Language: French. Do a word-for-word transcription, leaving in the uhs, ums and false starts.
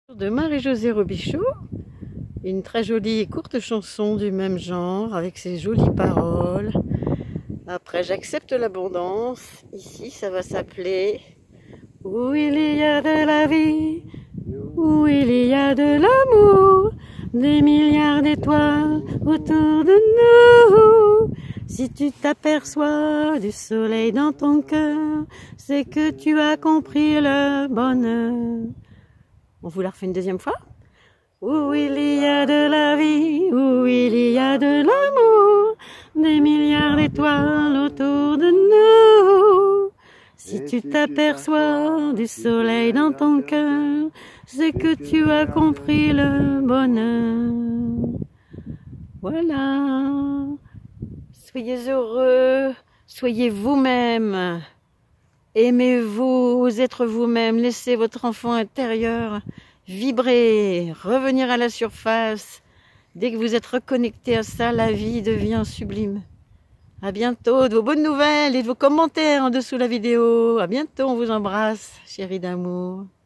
De Marie-Josée Robichaud, une très jolie et courte chanson du même genre avec ses jolies paroles. Après, j'accepte l'abondance. Ici, ça va s'appeler où il y a de la vie, où il y a de l'amour, des milliards d'étoiles autour de nous. Si tu t'aperçois du soleil dans ton cœur, c'est que tu as compris le bonheur. On vous la refait une deuxième fois? Où il y a de la vie, où il y a de l'amour, des milliards d'étoiles autour de nous. Si tu t'aperçois du soleil dans ton cœur, c'est que tu as compris le bonheur. Voilà. Soyez heureux, soyez vous-même. Aimez-vous, être vous-même, laissez votre enfant intérieur vibrer, revenir à la surface. Dès que vous êtes reconnecté à ça, la vie devient sublime. À bientôt, de vos bonnes nouvelles et de vos commentaires en dessous de la vidéo. À bientôt, on vous embrasse, chérie d'amour.